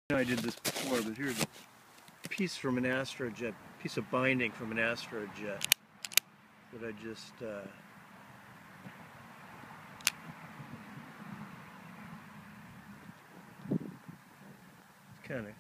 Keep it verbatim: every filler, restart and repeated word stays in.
I did this before, but here's a piece from an astrojet, piece of binding from an astrojet that I just uh, kind of